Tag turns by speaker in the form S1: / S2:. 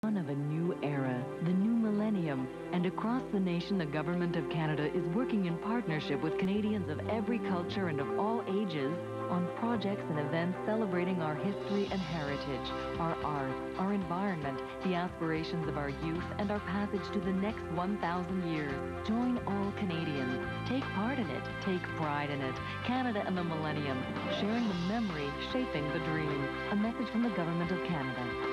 S1: Of a new era, the new millennium, and across the nation, the Government of Canada is working in partnership with Canadians of every culture and of all ages on projects and events celebrating our history and heritage, our art, our environment, the aspirations of our youth, and our passage to the next 1,000 years. Join all Canadians. Take part in it. Take pride in it. Canada and the Millennium, sharing the memory, shaping the dream. A message from the Government of Canada.